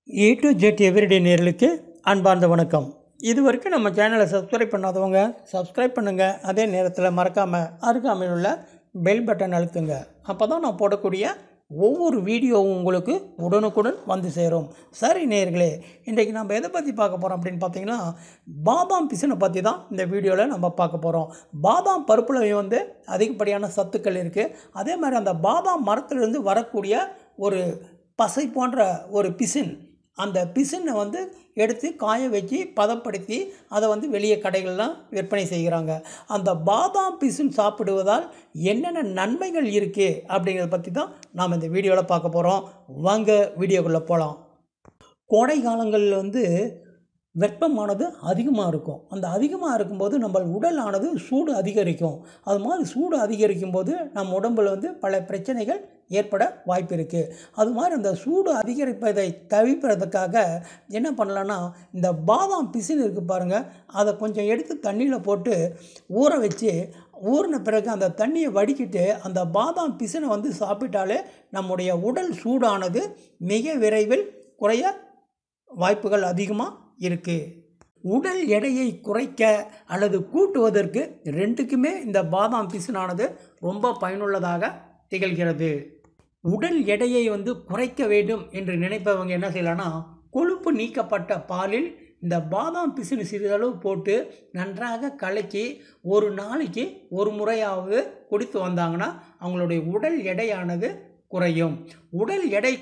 A to Z everyday நேயர்களுக்கு அன்பார்ந்த வணக்கம். இதுவரைக்கும் நம்ம சேனலை சப்ஸ்கிரைப் பண்ணாதவங்க சப்ஸ்கிரைப் பண்ணுங்கள். அதே நேரத்தில் மறக்காமல் அருகாமையில் உள்ள பெல் பட்டன் அழுத்துங்க. அப்போ தான் நான் போடக்கூடிய ஒவ்வொரு வீடியோவும் உங்களுக்கு உடனுக்குடன் வந்து சேரும். சரி நேயர்களே, இன்றைக்கு நம்ம எதை பற்றி பார்க்க போகிறோம் அப்படின்னு பார்த்தீங்கன்னா, பாதாம் பிசினை பற்றி தான் இந்த வீடியோவில் நம்ம பார்க்க போகிறோம். பாதாம் பருப்புலையும் வந்து அதிகப்படியான சத்துக்கள் இருக்குது. அதே மாதிரி அந்த பாதாம் மரத்திலிருந்து வரக்கூடிய ஒரு பசை போன்ற ஒரு பிசின், அந்த பிசினை வந்து எடுத்து காய வச்சு பதப்படுத்தி அதை வந்து வெளியே கடைகள்லாம் விற்பனை செய்கிறாங்க. அந்த பாதாம் பிசின் சாப்பிடுவதால் என்னென்ன நன்மைகள் இருக்குது அப்படிங்கிறத பற்றி தான் நாம் இந்த வீடியோவில் பார்க்க போகிறோம். வாங்க வீடியோக்குள்ளே போகலாம். கோடை காலங்களில் வந்து வெப்பமானது அதிகமாக இருக்கும். அந்த அதிகமாக இருக்கும்போது நம்ம உடலானது சூடு அதிகரிக்கும். அது மாதிரி சூடு அதிகரிக்கும் போது நம்ம உடம்பில் வந்து பல பிரச்சனைகள் ஏற்பட வாய்ப்பு இருக்குது. அது மாதிரி அந்த சூடு அதிகரிப்பதை தவிர்ப்பதற்காக என்ன பண்ணலான்னா, இந்த பாதாம் பிசின் இருக்குது பாருங்கள், அதை கொஞ்சம் எடுத்து தண்ணியில் போட்டு ஊற வச்சு, ஊறின பிறகு அந்த தண்ணியை வடிக்கிட்டு அந்த பாதாம் பிசினை வந்து சாப்பிட்டாலே நம்முடைய உடல் சூடானது மிக விரைவில் குறைய வாய்ப்புகள் அதிகமாக இருக்குது. உடல் எடையை குறைக்க அல்லது கூட்டுவதற்கு ரெண்டுக்குமே இந்த பாதாம் பிசினானது ரொம்ப பயனுள்ளதாக திகழ்கிறது. உடல் எடையை வந்து குறைக்க வேண்டும் என்று நினைப்பவங்க என்ன செய்யலாம்னா, கொழுப்பு நீக்கப்பட்ட பாலில் இந்த பாதாம் பிசின் சிறிதளவு போட்டு நன்றாக கலக்கி ஒரு நாளைக்கு ஒரு முறையாவது குடித்து வந்தாங்கன்னா அவங்களுடைய உடல் எடையானது குறையும். உடல் எடை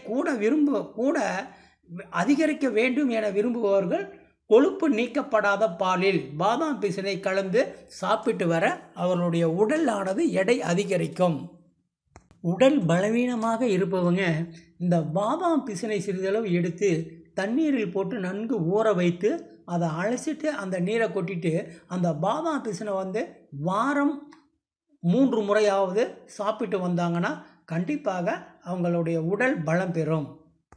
கூட அதிகரிக்க வேண்டும் என விரும்புபவர்கள் கொழுப்பு நீக்கப்படாத பாலில் பாதாம் பிசினை கலந்து சாப்பிட்டு வர அவர்களுடைய உடலானது எடை அதிகரிக்கும். உடல் பலவீனமாக இருப்பவங்க இந்த பாதாம் பிசினை சிறிதளவு எடுத்து தண்ணீரில் போட்டு நன்கு ஊற வைத்து அதை அலசிட்டு அந்த நீரை கொட்டிட்டு அந்த பாதாம் பிசினை வந்து வாரம் 3 முறையாவது சாப்பிட்டு வந்தாங்கன்னா கண்டிப்பாக அவங்களுடைய உடல் பலம் பெறும்.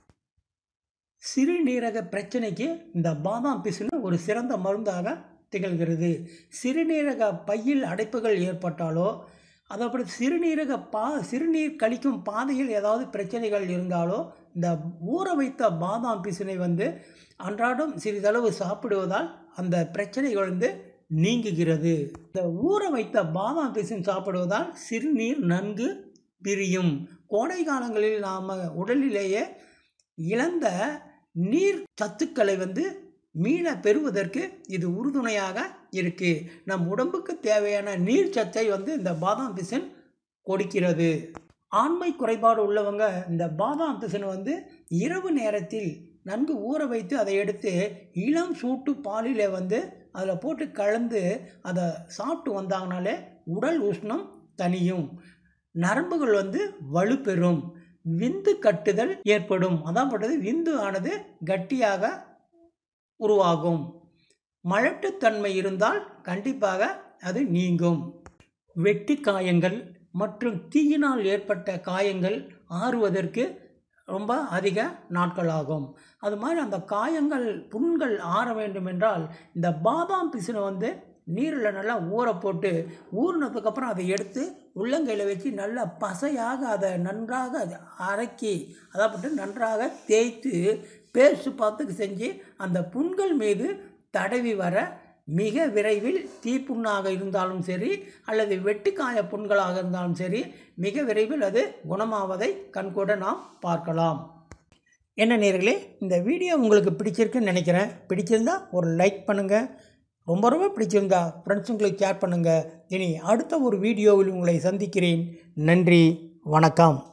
சிறுநீரக பிரச்சனைக்கு இந்த பாதாம் பிசின் ஒரு சிறந்த மருந்தாக திகழ்கிறது. சிறுநீரக பையில் அடைப்புகள் ஏற்பட்டாலோ, அதாவது சிறுநீர் கழிக்கும் பாதையில் ஏதாவது பிரச்சனைகள் இருந்தாலோ இந்த ஊற வைத்த பாதாம் பிசினை வந்து அன்றாடம் சிறிதளவு சாப்பிடுவதால் அந்த பிரச்சனைகள் வந்து நீங்குகிறது. இந்த ஊற வைத்த பாதாம் பிசின் சாப்பிடுவதால் சிறுநீர் நன்கு பிரியும். கோடை காலங்களில் நாம் உடலிலேயே இழந்த நீர் சத்துக்களை வந்து மீள பெறுவதற்கு இது உறுதுணையாக இருக்குது. நம் உடம்புக்கு தேவையான நீர் சத்தை வந்து இந்த பாதாம் பிசின் கொடுக்கிறது. ஆண்மை குறைபாடு உள்ளவங்க இந்த பாதாம் பிசின் வந்து இரவு நேரத்தில் நன்கு ஊற வைத்து அதை எடுத்து இளம் சூட்டு பாலில் வந்து அதில் போட்டு கலந்து அதை சாப்பிட்டு வந்தாங்கனாலே உடல் உஷ்ணம் தணியும், நரம்புகள் வந்து வலுப்பெறும், விந்து கட்டுதல் ஏற்படும். அதாவது விந்து ஆனது கட்டியாக உருவாகும். மலட்டுத்தன்மை இருந்தால் கண்டிப்பாக அது நீங்கும். வெட்டி காயங்கள் மற்றும் தீயினால் ஏற்பட்ட காயங்கள் ஆறுவதற்கு ரொம்ப அதிக நாட்கள் ஆகும். அது மாதிரி அந்த காயங்கள் புண்கள் ஆற வேண்டும் என்றால் இந்த பாதாம் பிசினை வந்து நீரில் நல்லா ஊற போட்டு ஊறினதுக்கப்புறம் அதை எடுத்து உள்ளங்கையில் வச்சு நல்லா பசையாக அதை நன்றாக அரைக்கி அதாவது நன்றாக தேய்த்து பேஸ்ட் பார்த்துக்கு செஞ்சு அந்த புண்கள் மீது தடவி வர மிக விரைவில் தீப்புண்ணாக இருந்தாலும் சரி அல்லது வெட்டுக்காய புண்களாக இருந்தாலும் சரி மிக விரைவில் அது குணமாவதை கண்கூட நாம் பார்க்கலாம். என்ன நேயர்களே, இந்த வீடியோ உங்களுக்கு பிடிச்சிருக்குன்னு நினைக்கிறேன். பிடிச்சிருந்தா ஒரு லைக் பண்ணுங்கள். ரொம்ப பிடிச்சிருந்தா ஃப்ரெண்ட்ஸுங்களுக்கு ஷேர் பண்ணுங்கள். இனி அடுத்த ஒரு வீடியோவில் உங்களை சந்திக்கிறேன். நன்றி, வணக்கம்.